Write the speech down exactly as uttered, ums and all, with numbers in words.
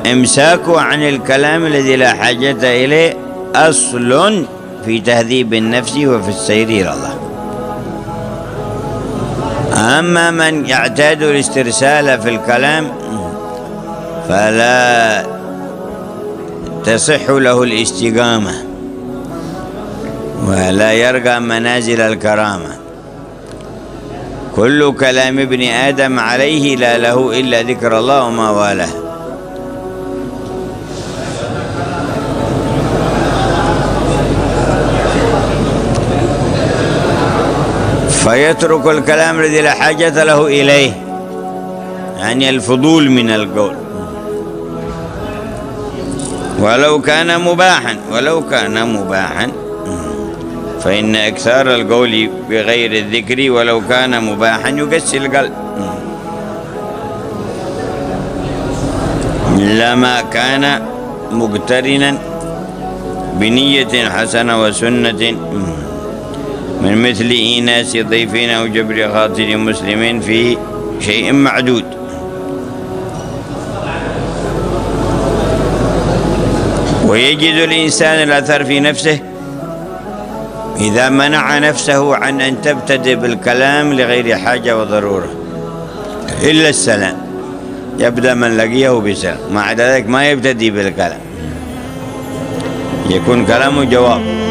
إمساكه عن الكلام الذي لا حاجة إليه أصل في تهذيب النفس وفي السير إلى الله. أما من يعتاد الاسترسال في الكلام فلا تصح له الاستقامة ولا يرقى منازل الكرامة. كل كلام ابن آدم عليه لا له إلا ذكر الله وما والاه. فيترك الكلام الذي لا حاجة له إليه، يعني الفضول من القول، ولو كان مباحا ولو كان مباحا فإن إكثار القول بغير الذكر ولو كان مباحا يقسي القلب، لما كان مقترنا بنية حسنة وسنة من مثل إيناس ضيفين أو جبر خاطر مسلم في شيء معدود. ويجد الإنسان الأثر في نفسه إذا منع نفسه عن أن تبتدئ بالكلام لغير حاجة وضرورة إلا السلام، يبدأ من لقيه بسلام، مع ذلك ما يبتدئ بالكلام، يكون كلامه جواب.